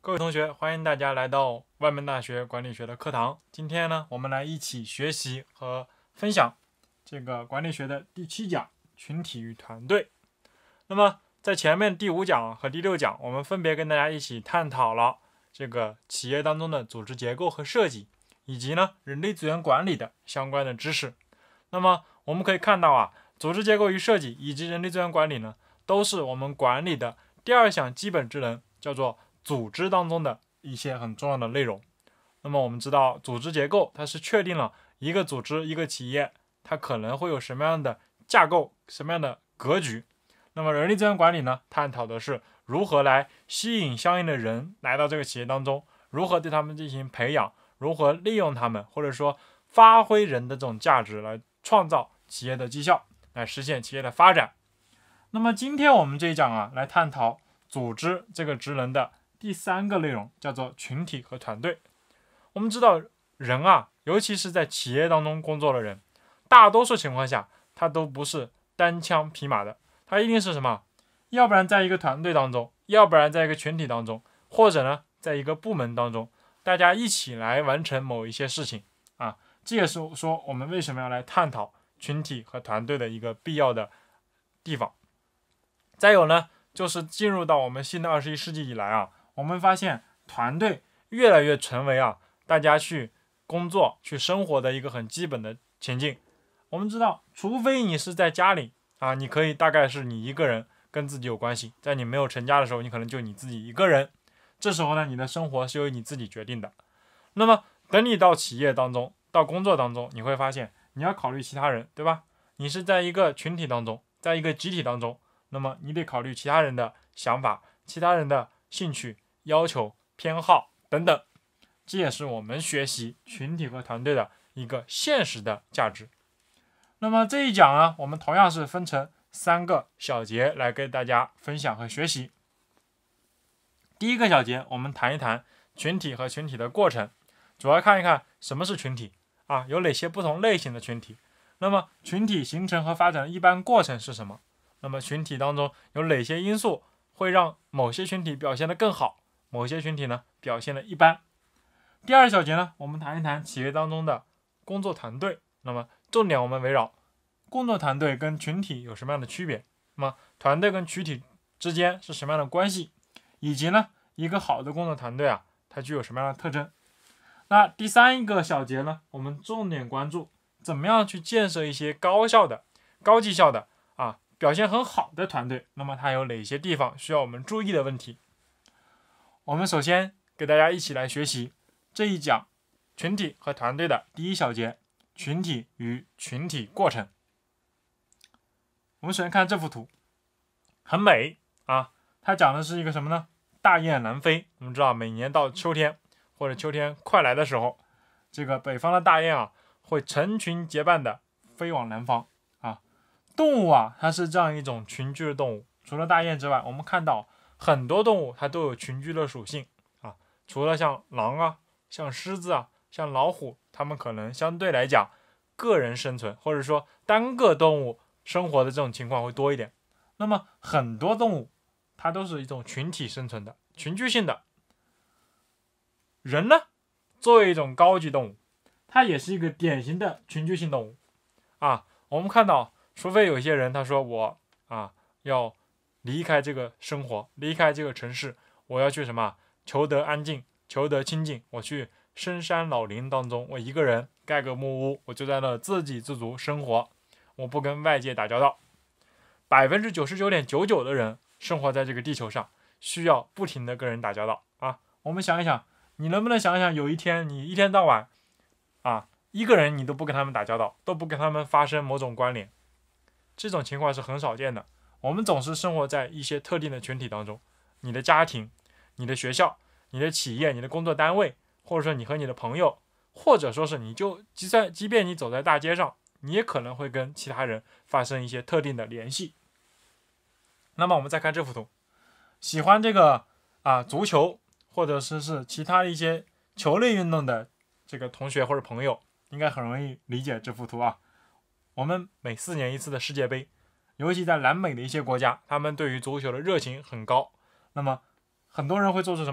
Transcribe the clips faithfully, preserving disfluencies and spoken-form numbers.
各位同学，欢迎大家来到外面大学管理学的课堂。今天呢，我们来一起学习和分享这个管理学的第七讲群体与团队。那么在前面第五讲和第六讲，我们分别跟大家一起探讨了这个企业当中的组织结构和设计，以及呢人力资源管理的相关的知识。那么我们可以看到啊，组织结构与设计以及人力资源管理呢，都是我们管理的第二项基本职能，叫做组织当中的一些很重要的内容。那么我们知道，组织结构它是确定了一个组织、一个企业它可能会有什么样的架构、什么样的格局。那么人力资源管理呢，探讨的是如何来吸引相应的人来到这个企业当中，如何对他们进行培养，如何利用他们，或者说发挥人的这种价值，来创造企业的绩效，来实现企业的发展。那么今天我们这一讲啊，来探讨组织这个职能的第三个内容，叫做群体和团队。我们知道人啊，尤其是在企业当中工作的人，大多数情况下他都不是单枪匹马的，他一定是什么？要不然在一个团队当中，要不然在一个群体当中，或者呢在一个部门当中，大家一起来完成某一些事情啊。这也是说我们为什么要来探讨群体和团队的一个必要的地方。再有呢，就是进入到我们新的二十一世纪以来啊，我们发现团队越来越成为啊大家去工作、去生活的一个很基本的情境。我们知道，除非你是在家里啊，你可以大概是你一个人跟自己有关系，在你没有成家的时候，你可能就你自己一个人。这时候呢，你的生活是由你自己决定的。那么等你到企业当中、到工作当中，你会发现你要考虑其他人，对吧？你是在一个群体当中，在一个集体当中，那么你得考虑其他人的想法、其他人的兴趣、要求、偏好等等。这也是我们学习群体和团队的一个现实的价值。那么这一讲呢，我们同样是分成三个小节来跟大家分享和学习。第一个小节，我们谈一谈群体和群体的过程，主要看一看什么是群体啊，有哪些不同类型的群体。那么群体形成和发展的一般过程是什么？那么群体当中有哪些因素会让某些群体表现得更好，某些群体呢表现得一般？第二小节呢，我们谈一谈企业当中的工作团队。那么重点我们围绕工作团队跟群体有什么样的区别？那么团队跟群体之间是什么样的关系？以及呢，一个好的工作团队啊，它具有什么样的特征？那第三一个小节呢，我们重点关注怎么样去建设一些高效的、高绩效的啊表现很好的团队。那么它有哪些地方需要我们注意的问题？我们首先给大家一起来学习这一讲群体和团队的第一小节，群体与群体过程。我们首先看这幅图，很美啊，它讲的是一个什么呢？大雁南飞。我们知道每年到秋天或者秋天快来的时候，这个北方的大雁啊会成群结伴的飞往南方啊。动物啊，它是这样一种群居的动物。除了大雁之外，我们看到很多动物它都有群居的属性啊。除了像狼啊、像狮子啊、像老虎，它们可能相对来讲个人生存或者说单个动物生活的这种情况会多一点。那么很多动物它都是一种群体生存的、群居性的。人呢，作为一种高级动物，它也是一个典型的群居性动物啊。我们看到，除非有一些人他说我啊要离开这个生活，离开这个城市，我要去什么求得安静、求得清静，我去深山老林当中，我一个人盖个木屋，我就在那自给自足生活，我不跟外界打交道。百分之九十九点九九的人生活在这个地球上，需要不停的跟人打交道啊。我们想一想，你能不能想一想，有一天你一天到晚啊一个人你都不跟他们打交道，都不跟他们发生某种关联？这种情况是很少见的。我们总是生活在一些特定的群体当中，你的家庭、你的学校、你的企业、你的工作单位，或者说你和你的朋友，或者说是你就即在即便你走在大街上，你也可能会跟其他人发生一些特定的联系。那么我们再看这幅图，喜欢这个啊足球或者是是其他一些球类运动的这个同学或者朋友，应该很容易理解这幅图啊。我们每四年一次的世界杯，尤其在南美的一些国家，他们对于足球的热情很高。那么很多人会做出什么？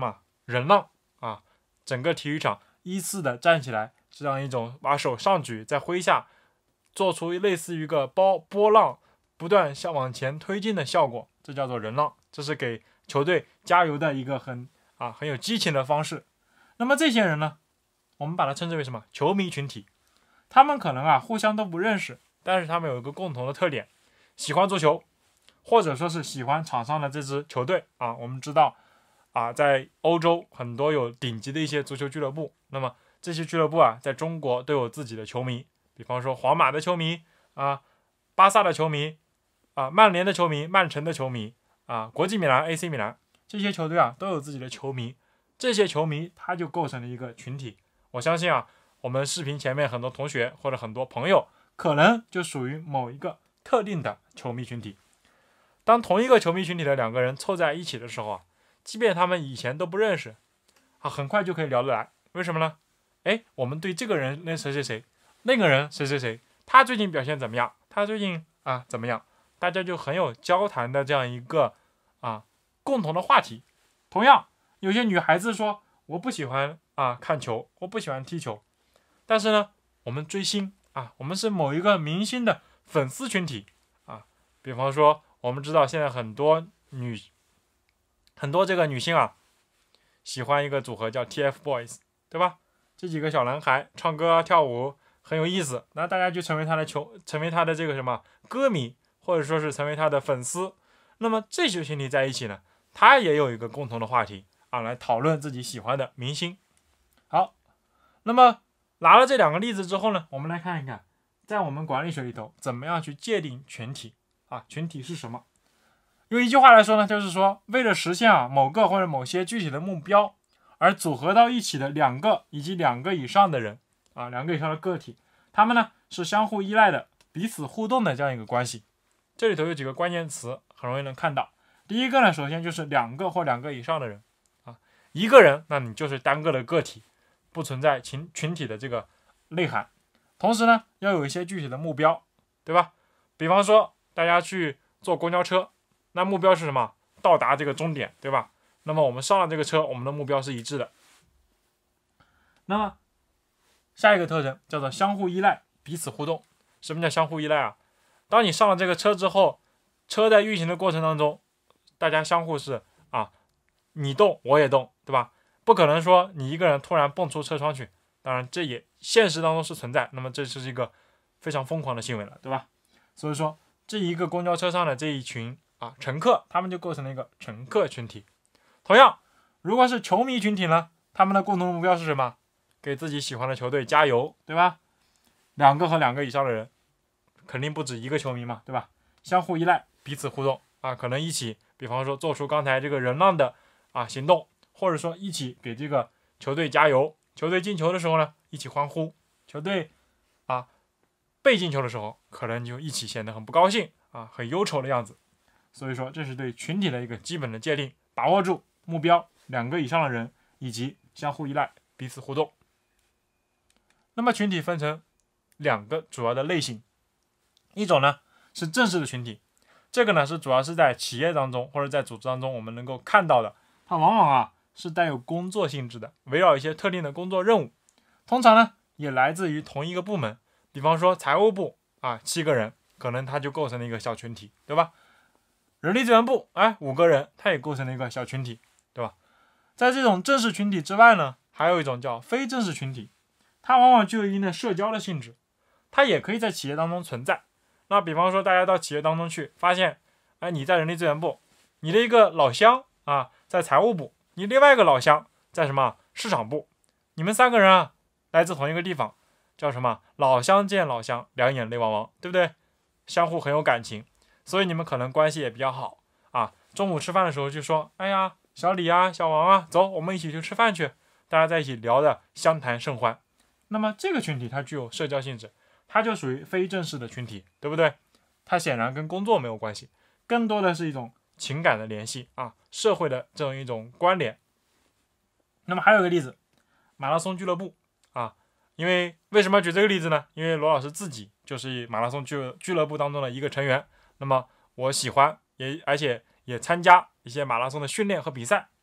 人浪啊，整个体育场依次的站起来，这样一种把手上举在麾下，做出类似于一个波波浪不断向往前推进的效果，这叫做人浪，这是给球队加油的一个很啊很有激情的方式。那么这些人呢，我们把它称之为什么？球迷群体。他们可能啊互相都不认识，但是他们有一个共同的特点，喜欢足球，或者说是喜欢场上的这支球队啊。我们知道啊，在欧洲很多有顶级的一些足球俱乐部，那么这些俱乐部啊，在中国都有自己的球迷，比方说皇马的球迷啊，巴萨的球迷啊，曼联的球迷，曼城的球迷啊，国际米兰、A C 米兰这些球队啊，都有自己的球迷。这些球迷他就构成了一个群体。我相信啊，我们视频前面很多同学或者很多朋友，可能就属于某一个特定的球迷群体。当同一个球迷群体的两个人凑在一起的时候啊，即便他们以前都不认识啊，很快就可以聊得来。为什么呢？哎，我们对这个人那谁谁谁，那个人谁谁谁，他最近表现怎么样？他最近啊怎么样？大家就很有交谈的这样一个啊共同的话题。同样，有些女孩子说我不喜欢啊看球，我不喜欢踢球，但是呢，我们追星啊，我们是某一个明星的粉丝群体啊。比方说，我们知道现在很多女很多这个女性啊，喜欢一个组合叫 T F Boys， 对吧？这几个小男孩唱歌跳舞很有意思，那大家就成为他的球，成为他的这个什么歌迷，或者说是成为他的粉丝。那么这些群体在一起呢，他也有一个共同的话题啊，来讨论自己喜欢的明星。好，那么拿了这两个例子之后呢，我们来看一看，在我们管理学里头，怎么样去界定群体啊？群体是什么？用一句话来说呢，就是说，为了实现啊某个或者某些具体的目标，而组合到一起的两个以及两个以上的人啊，两个以上的个体，他们呢是相互依赖的、彼此互动的这样一个关系。这里头有几个关键词，很容易能看到。第一个呢，首先就是两个或两个以上的人啊，一个人，那你就是单个的个体，不存在群群体的这个内涵。同时呢，要有一些具体的目标，对吧？比方说，大家去坐公交车，那目标是什么？到达这个终点，对吧？那么我们上了这个车，我们的目标是一致的。那么下一个特征叫做相互依赖、彼此互动。什么叫相互依赖啊？当你上了这个车之后，车在运行的过程当中，大家相互是啊，你动我也动，对吧？不可能说你一个人突然蹦出车窗去，当然这也现实当中是存在，那么这是一个非常疯狂的行为了，对吧？所以说这一个公交车上的这一群啊乘客，他们就构成了一个乘客群体。同样，如果是球迷群体呢，他们的共同目标是什么？给自己喜欢的球队加油，对吧？两个和两个以上的人，肯定不止一个球迷嘛，对吧？相互依赖，彼此互动啊，可能一起，比方说做出刚才这个人浪的啊行动，或者说一起给这个球队加油。球队进球的时候呢，一起欢呼；球队啊被进球的时候，可能就一起显得很不高兴啊，很忧愁的样子。所以说，这是对群体的一个基本的界定，把握住目标，两个以上的人，以及相互依赖、彼此互动。那么群体分成两个主要的类型，一种呢是正式的群体，这个呢是主要是在企业当中或者在组织当中我们能够看到的，它往往啊是带有工作性质的，围绕一些特定的工作任务，通常呢也来自于同一个部门，比方说财务部啊七个人，可能它就构成了一个小群体，对吧？人力资源部哎五个人，它也构成了一个小群体，对吧？在这种正式群体之外呢，还有一种叫非正式群体，它往往具有一定的社交的性质，它也可以在企业当中存在。那比方说大家到企业当中去，发现哎你在人力资源部，你的一个老乡啊在财务部，你另外一个老乡在什么市场部，你们三个人啊来自同一个地方，叫什么老乡见老乡，两眼泪汪汪，对不对？相互很有感情，所以你们可能关系也比较好啊。中午吃饭的时候就说，哎呀小李啊小王啊，走我们一起去吃饭去，大家在一起聊的相谈甚欢。那么这个群体它具有社交性质，它就属于非正式的群体，对不对？它显然跟工作没有关系，更多的是一种情感的联系啊，社会的这种一种关联。那么还有一个例子，马拉松俱乐部啊，因为为什么举这个例子呢？因为罗老师自己就是马拉松俱俱乐部当中的一个成员，那么我喜欢也而且也参加一些马拉松的训练和比赛。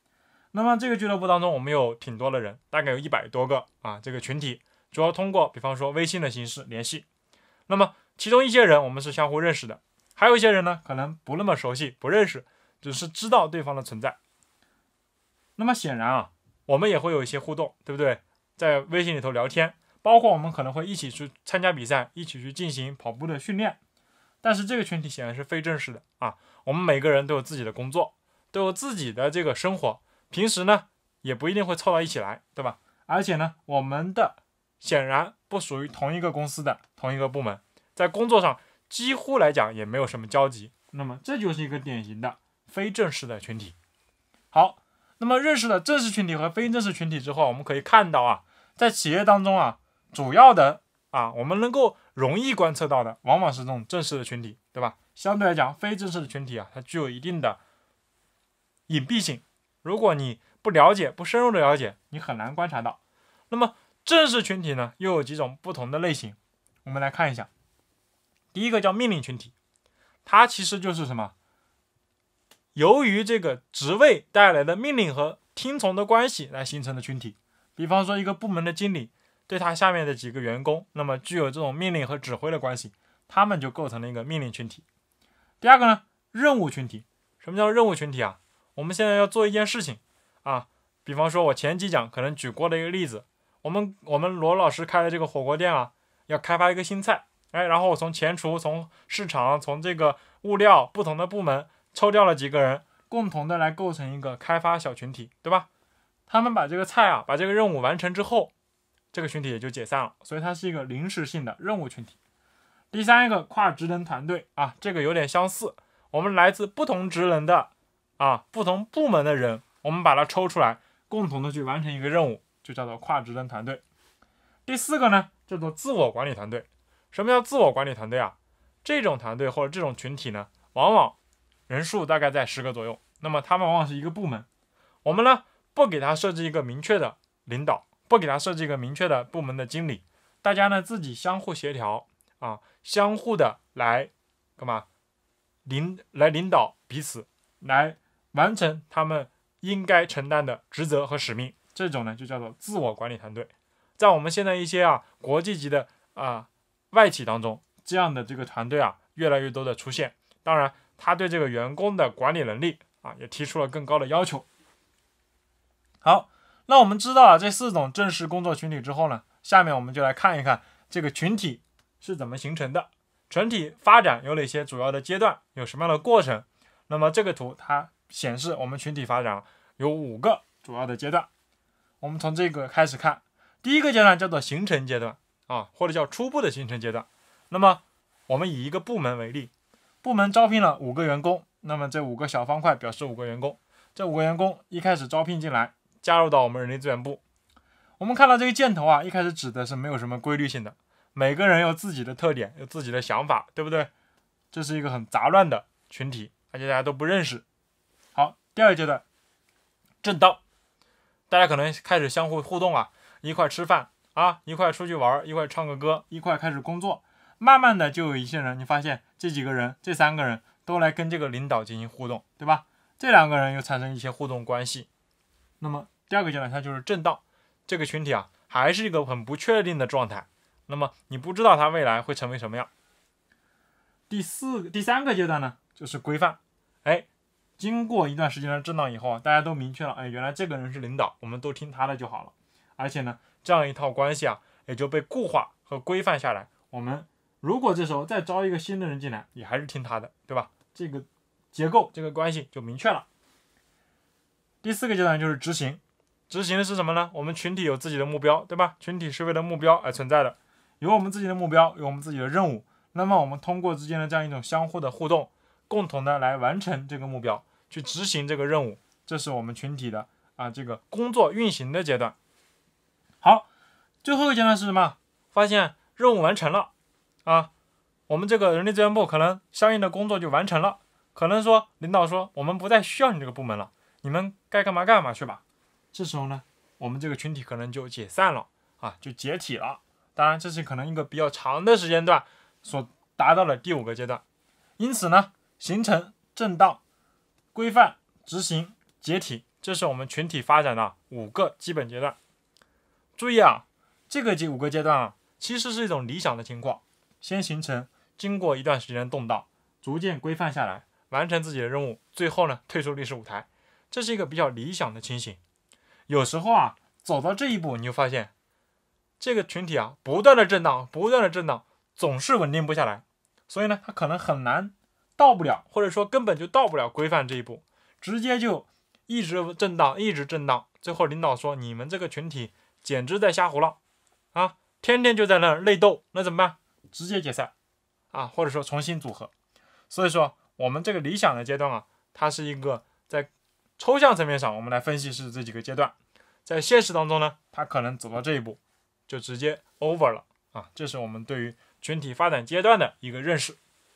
那么这个俱乐部当中，我们有挺多的人，大概有一百多个啊，这个群体主要通过比方说微信的形式联系。那么其中一些人我们是相互认识的，还有一些人呢可能不那么熟悉，不认识，只是知道对方的存在。那么显然啊，我们也会有一些互动，对不对？在微信里头聊天，包括我们可能会一起去参加比赛，一起去进行跑步的训练。但是这个群体显然是非正式的啊，我们每个人都有自己的工作，都有自己的这个生活，平时呢也不一定会凑到一起来，对吧？而且呢，我们的显然不属于同一个公司的同一个部门，在工作上几乎来讲也没有什么交集。那么这就是一个典型的非正式的群体。好，那么认识了正式群体和非正式群体之后，我们可以看到啊，在企业当中啊，主要的啊，我们能够容易观测到的，往往是这种正式的群体，对吧？相对来讲，非正式的群体啊，它具有一定的隐蔽性。如果你不了解、不深入的了解，你很难观察到。那么正式群体呢，又有几种不同的类型，我们来看一下。第一个叫命令群体，它其实就是什么？由于这个职位带来的命令和听从的关系来形成的群体。比方说一个部门的经理对他下面的几个员工，那么具有这种命令和指挥的关系，他们就构成了一个命令群体。第二个呢，任务群体。什么叫任务群体啊？我们现在要做一件事情啊，比方说我前几讲可能举过的一个例子，我们我们罗老师开的这个火锅店啊，要开发一个新菜，哎，然后我从前厨、从市场、从这个物料不同的部门抽调了几个人，共同的来构成一个开发小群体，对吧？他们把这个菜啊，把这个任务完成之后，这个群体也就解散了，所以它是一个临时性的任务群体。第三一个跨职能团队啊，这个有点相似，我们来自不同职能的啊不同部门的人，我们把它抽出来，共同的去完成一个任务，就叫做跨职能团队。第四个呢，叫做自我管理团队。什么叫自我管理团队啊？这种团队或者这种群体呢，往往人数大概在十个左右，那么他们往往是一个部门，我们呢不给他设置一个明确的领导，不给他设置一个明确的部门的经理，大家呢自己相互协调啊，相互的来干嘛领来领导彼此，来完成他们应该承担的职责和使命，这种呢就叫做自我管理团队。在我们现在一些啊国际级的啊外企当中，这样的这个团队啊越来越多的出现，当然他对这个员工的管理能力啊也提出了更高的要求。好，那我们知道了这四种正式工作群体之后呢，下面我们就来看一看这个群体是怎么形成的，群体发展有哪些主要的阶段，有什么样的过程。那么这个图它显示我们群体发展有五个主要的阶段，我们从这个开始看。第一个阶段叫做形成阶段啊，或者叫初步的形成阶段。那么我们以一个部门为例，部门招聘了五个员工，那么这五个小方块表示五个员工，这五个员工一开始招聘进来，加入到我们人力资源部。我们看到这个箭头啊，一开始指的是没有什么规律性的，每个人有自己的特点，有自己的想法，对不对？这是一个很杂乱的群体，而且大家都不认识。好，第二个阶段，正道，大家可能开始相互互动啊，一块吃饭啊，一块出去玩，一块唱个歌，一块开始工作。慢慢的就有一些人，你发现这几个人，这三个人都来跟这个领导进行互动，对吧？这两个人又产生一些互动关系。那么第二个阶段它就是正道，这个群体啊还是一个很不确定的状态，那么你不知道它未来会成为什么样。第四第三个阶段呢就是规范，哎，经过一段时间的正道以后，大家都明确了，哎，原来这个人是领导，我们都听他的就好了。而且呢，这样一套关系啊也就被固化和规范下来。我们如果这时候再招一个新的人进来，也还是听他的，对吧？这个结构这个关系就明确了。第四个阶段就是执行，执行的是什么呢？我们群体有自己的目标，对吧？群体是为了目标而存在的，有我们自己的目标，有我们自己的任务，那么我们通过之间的这样一种相互的互动，共同的来完成这个目标，去执行这个任务，这是我们群体的啊这个工作运行的阶段。好，最后一个阶段是什么？发现任务完成了啊，我们这个人力资源部可能相应的工作就完成了，可能说领导说我们不再需要你这个部门了，你们该干嘛干嘛去吧。这时候呢，我们这个群体可能就解散了啊，就解体了。当然，这是可能一个比较长的时间段所达到的第五个阶段。因此呢，形成、正道、规范、执行、解体， 这是我们群体发展的五个基本阶段。注意啊，这个五个阶段啊，其实是一种理想的情况，先形成，经过一段时间动荡，逐渐规范下来，完成自己的任务，最后呢退出历史舞台，这是一个比较理想的情形。有时候啊，走到这一步，你就发现这个群体啊，不断的震荡，不断的震荡，总是稳定不下来，所以呢，它可能很难到不了，或者说根本就到不了规范这一步，直接就一直震荡，一直震荡，最后领导说你们这个群体简直在瞎胡闹啊，天天就在那儿内斗，那怎么办？直接解散啊，或者说重新组合。所以说，我们这个理想的阶段啊，它是一个在抽象层面上，我们来分析是这几个阶段，在现实当中呢，它可能走到这一步，就直接 over 了啊。这是我们对于群体发展阶段的一个认识。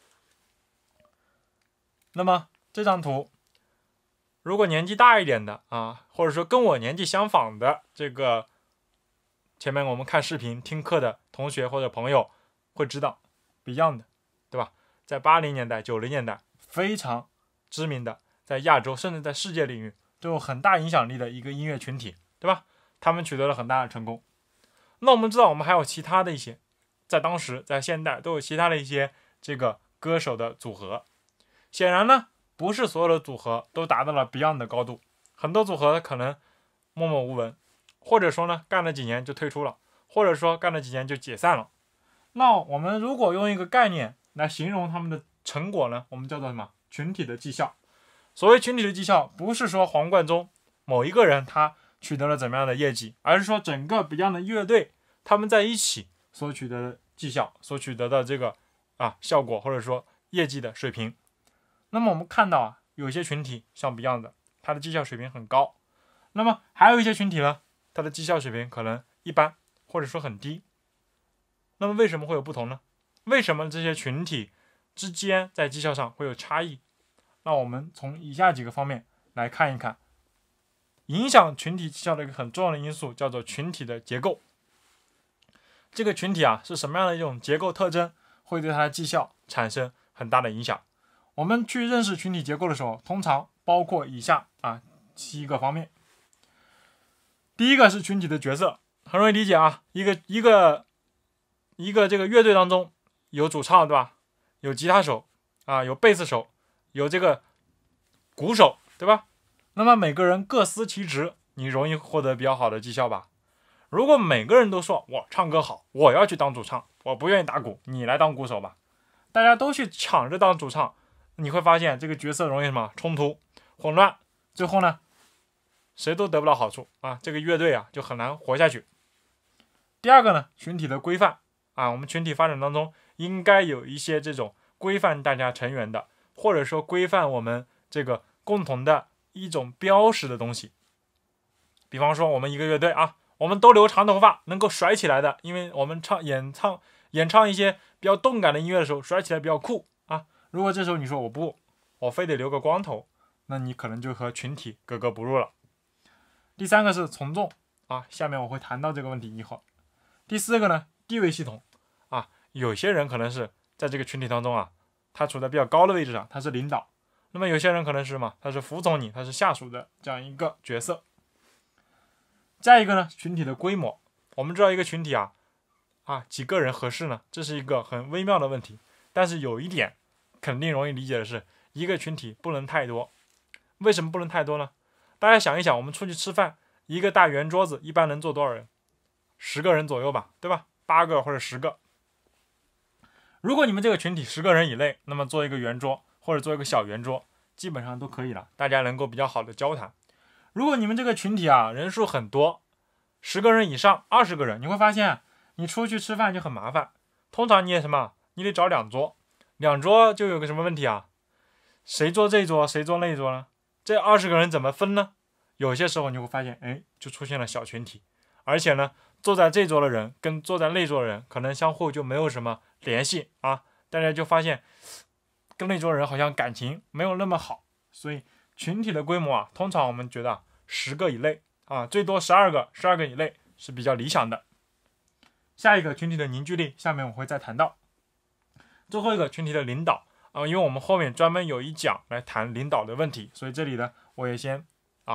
那么这张图，如果年纪大一点的啊，或者说跟我年纪相仿的这个前面我们看视频听课的同学或者朋友会知道 Beyond， 对吧？在八零年代九零年代非常知名的，在亚洲甚至在世界领域都有很大影响力的一个音乐群体，对吧？他们取得了很大的成功。那我们知道我们还有其他的一些，在当时在现代都有其他的一些这个歌手的组合。显然呢，不是所有的组合都达到了 Beyond 的高度，很多组合可能默默无闻，或者说呢干了几年就退出了，或者说干了几年就解散了。那我们如果用一个概念来形容他们的成果呢，我们叫做什么？群体的绩效。所谓群体的绩效，不是说黄贯中某一个人他取得了怎么样的业绩，而是说整个 Beyond 的乐队他们在一起所取得的绩效，所取得的这个啊效果，或者说业绩的水平。那么我们看到啊，有一些群体像 Beyond 的，它的绩效水平很高。那么还有一些群体呢，它的绩效水平可能一般，或者说很低。那么为什么会有不同呢？为什么这些群体之间在绩效上会有差异？那我们从以下几个方面来看一看，影响群体绩效的一个很重要的因素叫做群体的结构。这个群体啊是什么样的一种结构特征，会对它的绩效产生很大的影响。我们去认识群体结构的时候，通常包括以下啊七个方面。第一个是群体的角色，很容易理解啊，一个一个一个这个乐队当中有主唱，对吧？有吉他手啊，有贝斯手，有这个鼓手，对吧？那么每个人各司其职，你容易获得比较好的绩效吧？如果每个人都说我唱歌好，我要去当主唱，我不愿意打鼓，你来当鼓手吧，大家都去抢着当主唱，你会发现这个角色容易什么冲突、混乱，最后呢，谁都得不到好处啊，这个乐队啊就很难活下去。第二个呢，群体的规范啊，我们群体发展当中应该有一些这种规范大家成员的，或者说规范我们这个共同的一种标识的东西。比方说我们一个乐队啊，我们都留长头发，能够甩起来的，因为我们唱演唱演唱一些比较动感的音乐的时候，甩起来比较酷啊。如果这时候你说我不，我非得留个光头，那你可能就和群体格格不入了。第三个是从众啊，下面我会谈到这个问题以后。第四个呢，地位系统啊，有些人可能是在这个群体当中啊，他处在比较高的位置上，他是领导。那么有些人可能是什么？他是服从你，他是下属的这样一个角色。再一个呢，群体的规模，我们知道一个群体啊，啊几个人合适呢？这是一个很微妙的问题。但是有一点肯定容易理解的是，一个群体不能太多。为什么不能太多呢？大家想一想，我们出去吃饭，一个大圆桌子一般能坐多少人？十个人左右吧，对吧？八个或者十个。如果你们这个群体十个人以内，那么做一个圆桌或者做一个小圆桌，基本上都可以了，大家能够比较好的交谈。如果你们这个群体啊人数很多，十个人以上，二十个人，你会发现你出去吃饭就很麻烦。通常你也什么？你得找两桌，两桌就有个什么问题啊？谁坐这一桌，谁坐那一桌呢？这二十个人怎么分呢？有些时候你会发现，哎，就出现了小群体，而且呢，坐在这桌的人跟坐在那桌的人可能相互就没有什么联系啊，大家就发现跟那桌人好像感情没有那么好，所以群体的规模啊，通常我们觉得十个以内啊，最多十二个，十二个以内是比较理想的。下一个群体的凝聚力，下面我会再谈到。最后一个群体的领导啊，因为我们后面专门有一讲来谈领导的问题，所以这里呢，我也先啊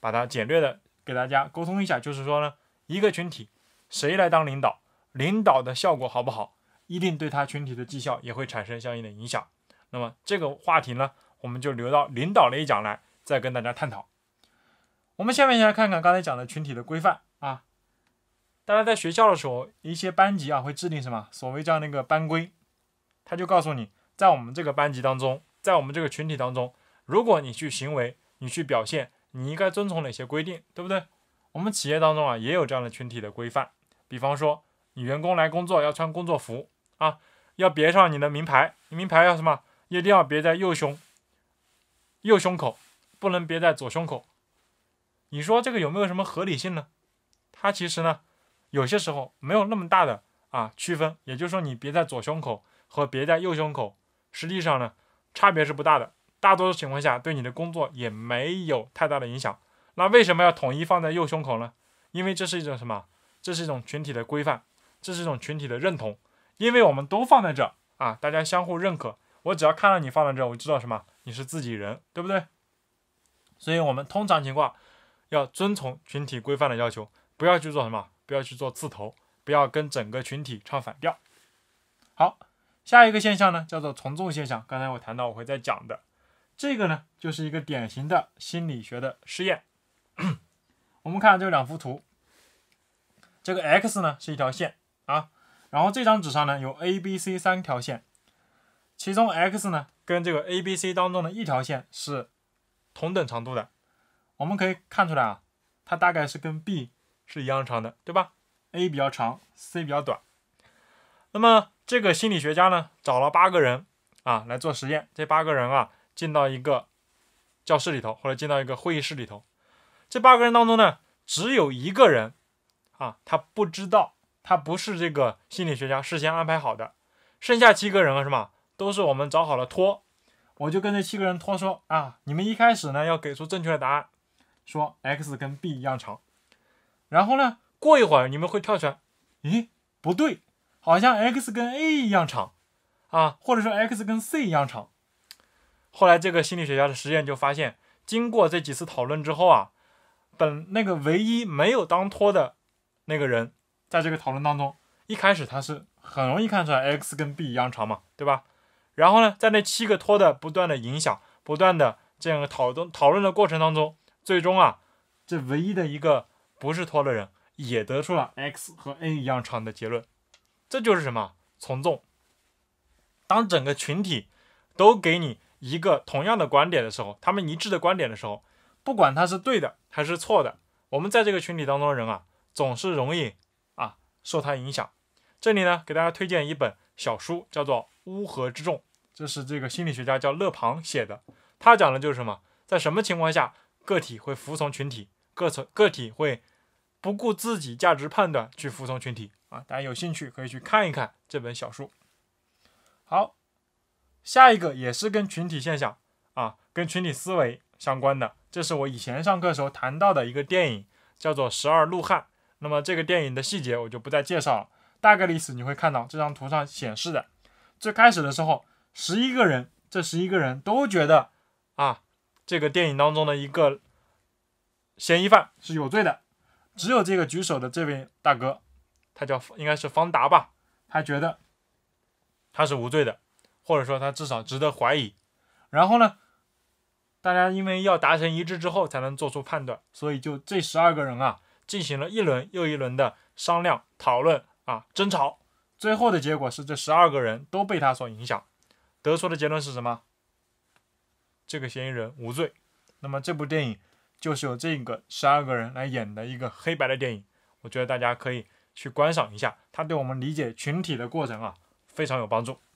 把它简略的给大家沟通一下，就是说呢，一个群体谁来当领导，领导的效果好不好，一定对他群体的绩效也会产生相应的影响。那么这个话题呢，我们就留到领导那一讲来再跟大家探讨。我们下面先来看看刚才讲的群体的规范啊。大家在学校的时候，一些班级啊会制定什么所谓这样的一个班规，他就告诉你，在我们这个班级当中，在我们这个群体当中，如果你去行为，你去表现，你应该遵从哪些规定，对不对？我们企业当中啊也有这样的群体的规范，比方说你员工来工作要穿工作服啊，要别上你的名牌，你名牌要什么？一定要别在右胸，右胸口，不能别在左胸口。你说这个有没有什么合理性呢？它其实呢，有些时候没有那么大的啊区分，也就是说你别在左胸口和别在右胸口，实际上呢差别是不大的，大多数情况下对你的工作也没有太大的影响。那为什么要统一放在右胸口呢？因为这是一种什么？这是一种群体的规范，这是一种群体的认同，因为我们都放在这啊，大家相互认可。我只要看到你放在这，我知道什么？你是自己人，对不对？所以我们通常情况要遵从群体规范的要求，不要去做什么？不要去做刺头，不要跟整个群体唱反调。好，下一个现象呢，叫做从众现象。刚才我谈到我会再讲的，这个呢，就是一个典型的心理学的试验。我们看这两幅图，这个 X 呢是一条线啊，然后这张纸上呢有 A、B、C 三条线，其中 X 呢跟这个 A、B、C 当中的一条线是同等长度的。我们可以看出来啊，它大概是跟 B 是一样长的，对吧？ A 比较长 ，C 比较短。那么这个心理学家呢，找了八个人啊来做实验。这八个人啊，进到一个教室里头，或者进到一个会议室里头。这八个人当中呢，只有一个人啊，他不知道，他不是这个心理学家事先安排好的。剩下七个人啊，是吗？都是我们找好了托。我就跟这七个人托说啊，你们一开始呢要给出正确的答案，说 X 跟 B 一样长。然后呢，过一会儿你们会跳出来，咦，不对，好像 X 跟 A 一样长啊，或者说 X 跟 C 一样长。后来这个心理学家的实验就发现，经过这几次讨论之后啊，本那个唯一没有当托的那个人，在这个讨论当中，一开始他是很容易看出来 X 跟 B 一样长嘛，对吧？然后呢，在那七个托的不断的影响，不断的这样的讨论讨论的过程当中，最终啊，这唯一的一个不是托的人也得出了 X 和 A 一样长的结论。这就是什么？从众。当整个群体都给你一个同样的观点的时候，他们一致的观点的时候，不管它是对的还是错的，我们在这个群体当中的人啊，总是容易啊受它影响。这里呢，给大家推荐一本小书，叫做《乌合之众》，这是这个心理学家叫勒庞写的。他讲的就是什么？在什么情况下个体会服从群体，个个体会不顾自己价值判断去服从群体啊？大家有兴趣可以去看一看这本小书。好，下一个也是跟群体现象啊，跟群体思维相关的，这是我以前上课的时候谈到的一个电影，叫做《十二怒汉》。那么这个电影的细节我就不再介绍了，大概的意思你会看到这张图上显示的。最开始的时候，十一个人，这十一个人都觉得啊，这个电影当中的一个嫌疑犯是有罪的，只有这个举手的这位大哥，他叫应该是方达吧，他觉得他是无罪的，或者说他至少值得怀疑。然后呢，大家因为要达成一致之后才能做出判断，所以就这十二个人啊，进行了一轮又一轮的商量、讨论啊、争吵。最后的结果是这十二个人都被他所影响，得出的结论是什么？这个嫌疑人无罪。那么这部电影就是由这个十二个人来演的一个黑白的电影，我觉得大家可以去观赏一下，它对我们理解群体的过程啊非常有帮助。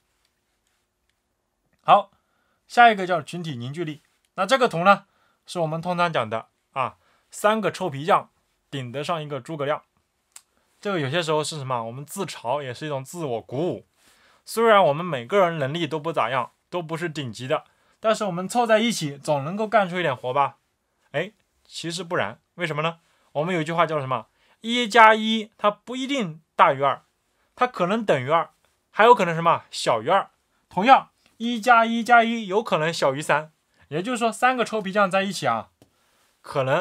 好，下一个叫群体凝聚力。那这个图呢，是我们通常讲的啊，三个臭皮匠顶得上一个诸葛亮。这个有些时候是什么？我们自嘲也是一种自我鼓舞。虽然我们每个人能力都不咋样，都不是顶级的，但是我们凑在一起总能够干出一点活吧？哎，其实不然。为什么呢？我们有一句话叫什么？一加一它不一定大于二，它可能等于二，还有可能什么小于二。同样，一加一加一有可能小于三。也就是说，三个臭皮匠在一起啊，可能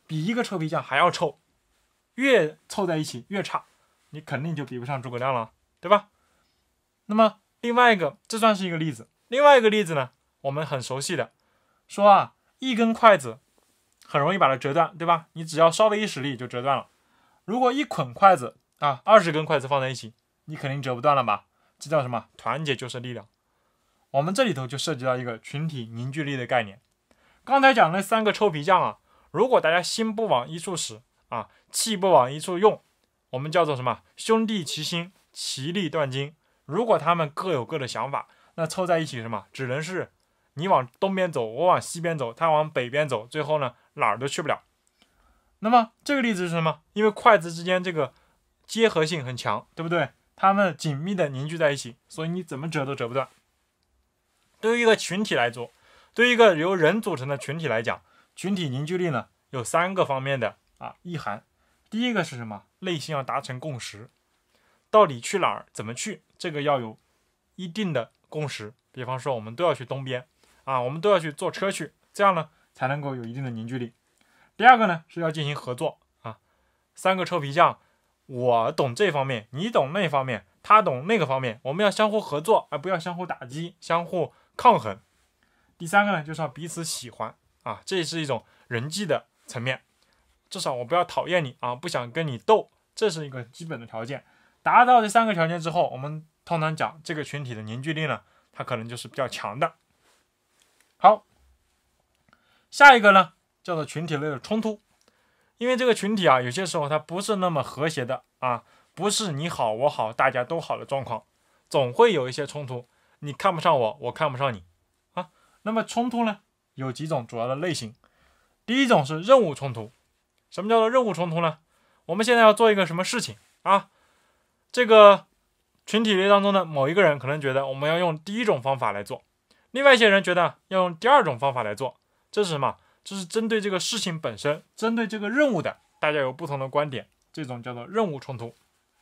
比一个臭皮匠还要臭，越凑在一起越差，你肯定就比不上诸葛亮了，对吧？那么另外一个，这算是一个例子。另外一个例子呢，我们很熟悉的，说啊，一根筷子很容易把它折断，对吧？你只要稍微一使力就折断了。如果一捆筷子啊，二十根筷子放在一起，你肯定折不断了吧？这叫什么？团结就是力量。我们这里头就涉及到一个群体凝聚力的概念。刚才讲那三个臭皮匠啊，如果大家心不往一处使啊，气不往一处用，我们叫做什么？兄弟齐心，其利断金。如果他们各有各的想法，那凑在一起什么？只能是你往东边走，我往西边走，他往北边走，最后呢哪儿都去不了。那么这个例子是什么？因为筷子之间这个结合性很强，对不对？它们紧密的凝聚在一起，所以你怎么折都折不断。对于一个群体来说，对于一个由人组成的群体来讲，群体凝聚力呢有三个方面的啊意涵。第一个是什么？内心要达成共识，到底去哪儿，怎么去，这个要有一定的共识。比方说，我们都要去东边啊，我们都要去坐车去，这样呢才能够有一定的凝聚力。第二个呢是要进行合作啊，三个臭皮匠，我懂这方面，你懂那方面，他懂那个方面，我们要相互合作，而不要相互打击、相互抗衡。第三个呢就是要彼此喜欢啊，这是一种人际的层面，至少我不要讨厌你啊，不想跟你斗，这是一个基本的条件。达到这三个条件之后，我们通常讲这个群体的凝聚力呢，它可能就是比较强的。好，下一个呢叫做群体类的冲突。因为这个群体啊，有些时候它不是那么和谐的啊，不是你好我好大家都好的状况，总会有一些冲突，你看不上我，我看不上你啊。那么冲突呢有几种主要的类型。第一种是任务冲突。什么叫做任务冲突呢？我们现在要做一个什么事情啊，这个群体类当中的某一个人可能觉得我们要用第一种方法来做，另外一些人觉得要用第二种方法来做，这是什么？这是针对这个事情本身，针对这个任务的，大家有不同的观点，这种叫做任务冲突。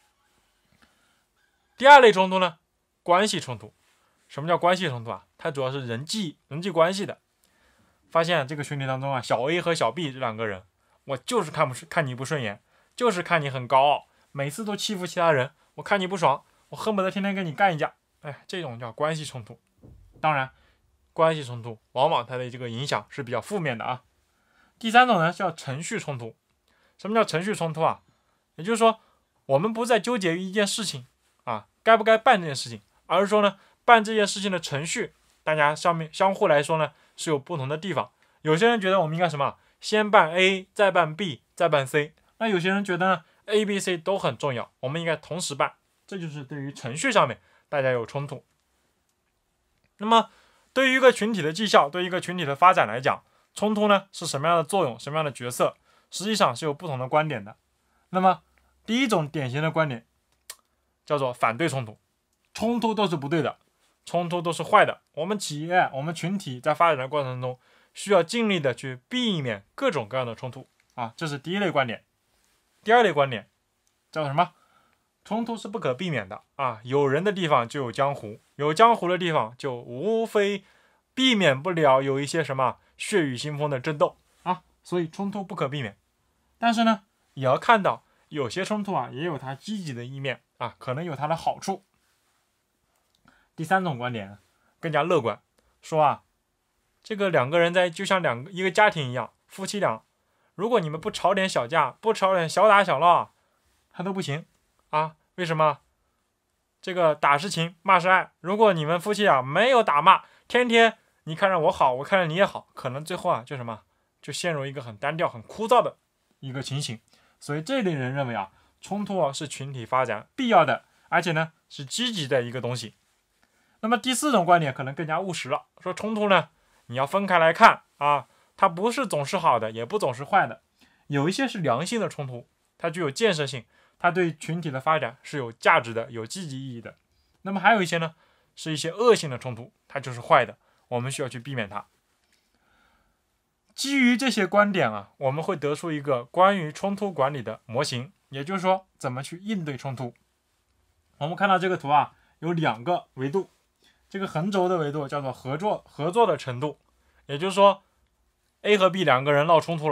第二类冲突呢，关系冲突。什么叫关系冲突啊？它主要是人际人际关系的。发现这个群体当中啊，小 A 和小 B 这两个人，我就是看不看你不顺眼，就是看你很高傲，每次都欺负其他人，我看你不爽，我恨不得天天跟你干一架。哎，这种叫关系冲突。当然关系冲突往往它的这个影响是比较负面的啊。第三种呢叫程序冲突。什么叫程序冲突啊？也就是说，我们不再纠结于一件事情啊，该不该办这件事情，而是说呢，办这件事情的程序，大家上面相互来说呢是有不同的地方。有些人觉得我们应该什么，先办 A， 再办 B， 再办 C。那有些人觉得呢 A、B、C 都很重要，我们应该同时办。这就是对于程序上面大家有冲突。那么对于一个群体的绩效，对于一个群体的发展来讲，冲突呢是什么样的作用，什么样的角色，实际上是有不同的观点的。那么第一种典型的观点叫做反对冲突。冲突都是不对的，冲突都是坏的，我们企业我们群体在发展的过程中需要尽力的去避免各种各样的冲突啊，这是第一类观点。第二类观点叫做什么？冲突是不可避免的啊，有人的地方就有江湖，有江湖的地方就无非避免不了有一些什么血雨腥风的争斗啊，所以冲突不可避免。但是呢，也要看到有些冲突啊，也有它积极的一面啊，可能有它的好处。第三种观点更加乐观，说啊，这个两个人在就像两个一个家庭一样，夫妻俩，如果你们不吵点小架，不吵点小打小闹，他都不行啊。为什么？这个打是情，骂是爱。如果你们夫妻俩没有打骂，天天你看着我好，我看着你也好，可能最后啊就什么，就陷入一个很单调、很枯燥的一个情形。所以这类人认为啊，冲突啊是群体发展必要的，而且呢是积极的一个东西。那么第四种观点可能更加务实了，说冲突呢你要分开来看啊，它不是总是好的，也不总是坏的，有一些是良性的冲突，它具有建设性，它对群体的发展是有价值的，有积极意义的。那么还有一些呢是一些恶性的冲突，它就是坏的，我们需要去避免它。基于这些观点啊，我们会得出一个关于冲突管理的模型，也就是说怎么去应对冲突。我们看到这个图啊，有两个维度，这个横轴的维度叫做合作合作的程度，也就是说 A 和 B 两个人闹冲突了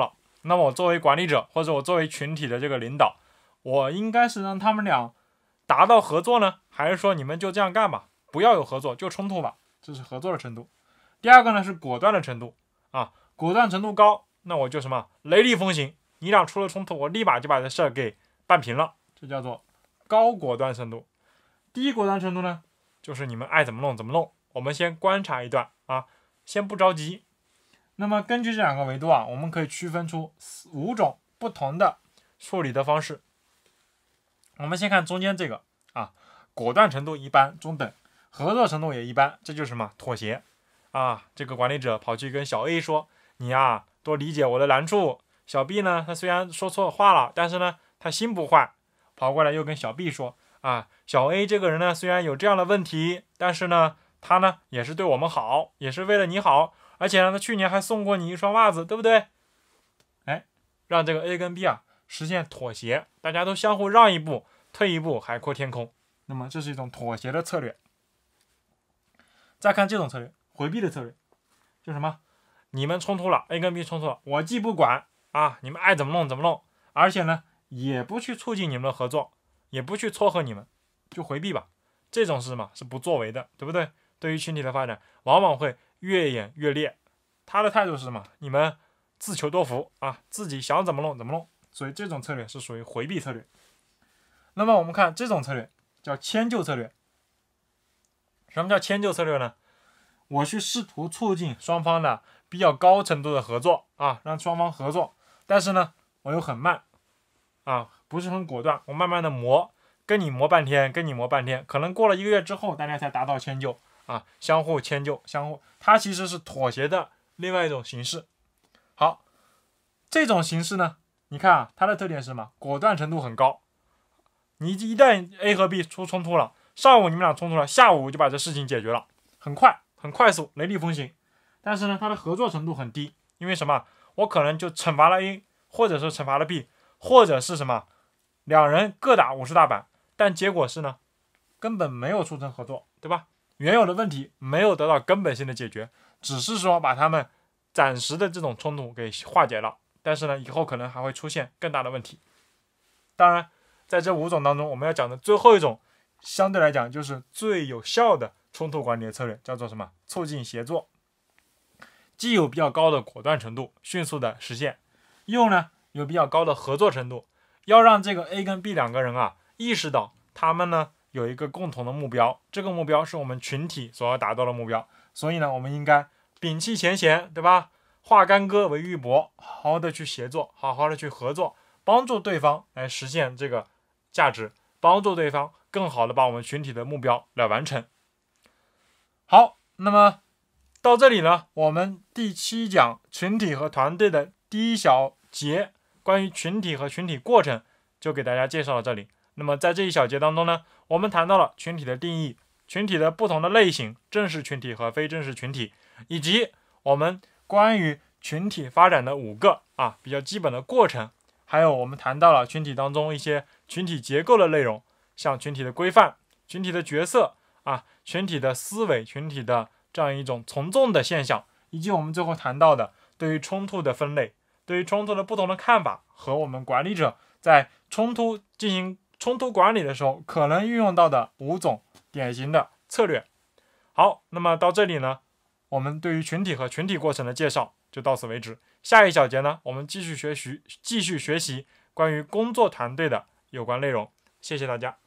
那么我作为管理者，或者我作为群体的这个领导，我应该是让他们俩达到合作呢，还是说你们就这样干吧，不要有合作，就冲突吧？这是合作的程度。第二个呢是果断的程度啊，果断程度高，那我就什么雷厉风行，你俩出了冲突，我立马就把这事儿给办平了，这叫做高果断程度。低果断程度呢，就是你们爱怎么弄怎么弄，我们先观察一段啊，先不着急。那么根据这两个维度啊，我们可以区分出五种不同的处理的方式。我们先看中间这个啊，果断程度一般中等，合作程度也一般，这就是什么妥协啊。这个管理者跑去跟小 A 说，你呀多理解我的难处。小 B 呢，他虽然说错话了，但是呢他心不坏，跑过来又跟小 B 说啊，小 A 这个人呢虽然有这样的问题，但是呢他呢也是对我们好，也是为了你好，而且呢他去年还送过你一双袜子，对不对？哎，让这个 A 跟 B 啊实现妥协，大家都相互让一步，退一步，海阔天空。那么这是一种妥协的策略。再看这种策略，回避的策略，就什么？你们冲突了 ，A 跟 B 冲突了，我既不管啊，你们爱怎么弄怎么弄，而且呢，也不去促进你们的合作，也不去撮合你们，就回避吧。这种是什么？是不作为的，对不对？对于群体的发展，往往会越演越烈。他的态度是什么？你们自求多福啊，自己想怎么弄怎么弄。所以这种策略是属于回避策略。那么我们看这种策略叫迁就策略。什么叫迁就策略呢？我去试图促进双方的比较高程度的合作啊，让双方合作，但是呢，我又很慢啊，不是很果断，我慢慢的磨，跟你磨半天，跟你磨半天，可能过了一个月之后，大家才达到迁就啊，相互迁就，相互，它其实是妥协的另外一种形式。好，这种形式呢，你看啊，它的特点是什么？果断程度很高。你一旦 A 和 B 出冲突了，上午你们俩冲突了，下午就把这事情解决了，很快很快速，雷厉风行。但是呢，它的合作程度很低，因为什么？我可能就惩罚了 A， 或者是惩罚了 B， 或者是什么，两人各打五十大板，但结果是呢，根本没有促成合作，对吧？原有的问题没有得到根本性的解决，只是说把他们暂时的这种冲突给化解了，但是呢，以后可能还会出现更大的问题。当然，在这五种当中，我们要讲的最后一种，相对来讲就是最有效的冲突管理的策略，叫做什么？促进协作。既有比较高的果断程度，迅速的实现，又呢有比较高的合作程度，要让这个 A 跟 B 两个人啊意识到他们呢有一个共同的目标，这个目标是我们群体所要达到的目标，所以呢我们应该摒弃前嫌，对吧？化干戈为玉帛，好好的去协作，好好的去合作，帮助对方来实现这个价值，帮助对方更好的把我们群体的目标来完成。好，那么到这里呢，我们第七讲群体和团队的第一小节关于群体和群体过程就给大家介绍到这里。那么在这一小节当中呢，我们谈到了群体的定义，群体的不同的类型，正式群体和非正式群体，以及我们关于群体发展的五个啊比较基本的过程，还有我们谈到了群体当中一些群体结构的内容，像群体的规范、群体的角色啊、群体的思维、群体的这样一种从众的现象，以及我们最后谈到的对于冲突的分类，对于冲突的不同的看法，和我们管理者在冲突进行冲突管理的时候可能运用到的五种典型的策略。好，那么到这里呢，我们对于群体和群体过程的介绍就到此为止。下一小节呢，我们继续学习继续学习关于工作团队的有关内容。谢谢大家。